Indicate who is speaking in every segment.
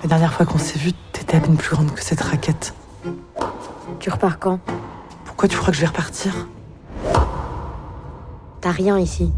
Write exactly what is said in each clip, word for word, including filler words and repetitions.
Speaker 1: dernière fois qu'on s'est vu, t'étais à peine plus grande que cette raquette.
Speaker 2: Tu repars quand?
Speaker 1: Pourquoi tu crois que je vais repartir?
Speaker 2: T'as rien ici.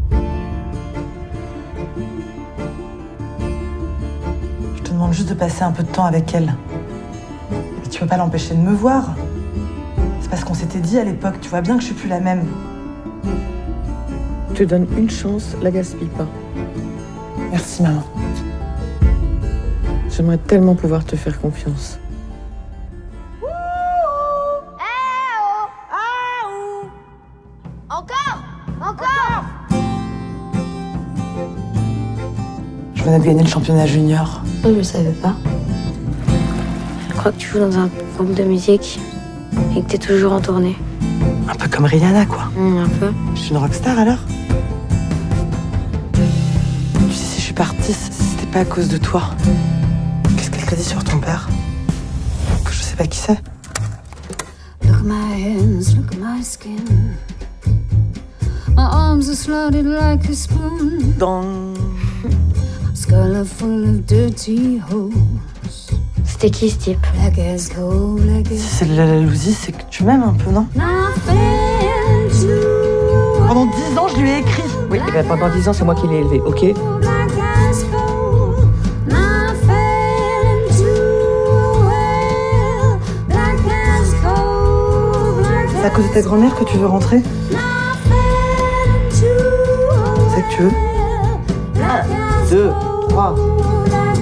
Speaker 1: Je te demande juste de passer un peu de temps avec elle. Mais tu peux pas l'empêcher de me voir. C'est parce qu'on s'était dit à l'époque, tu vois bien que je suis plus la même.
Speaker 3: Je te donne une chance, la gaspille pas.
Speaker 1: Merci, maman.
Speaker 3: J'aimerais tellement pouvoir te faire confiance.
Speaker 2: Encore Encore
Speaker 1: Je venais de gagner le championnat junior.
Speaker 2: Je le savais pas. Je crois que tu joues dans un groupe de musique et que t'es toujours en tournée.
Speaker 1: Un peu comme Rihanna, quoi.
Speaker 2: Mmh, un peu.
Speaker 1: Je suis une rockstar, alors? Tu sais, si je suis partie, c'était pas à cause de toi. Qu'est-ce qu'elle t'a dit sur ton père? Que je sais pas qui c'est.
Speaker 4: Look at my hands, look at my skin. My arms are slotted like a spoon.
Speaker 1: Dans...
Speaker 4: Skull full of dirty holes.
Speaker 2: C'était qui ce type?
Speaker 4: Black as coal, black
Speaker 1: Si
Speaker 4: as...
Speaker 1: c'est de la jalousie, c'est que tu m'aimes un peu, non?
Speaker 4: Nothing to...
Speaker 1: Pendant dix ans, je lui ai écrit.
Speaker 3: Oui, et ben pendant dix ans, c'est moi qui l'ai élevé, ok?
Speaker 4: Black as coal. Nothing to well. Black as coal, black
Speaker 1: C'est à cause de ta grand-mère que tu veux rentrer?
Speaker 4: nothing to
Speaker 1: C'est que tu veux?
Speaker 4: black as
Speaker 3: Deux, trois.
Speaker 4: coal, black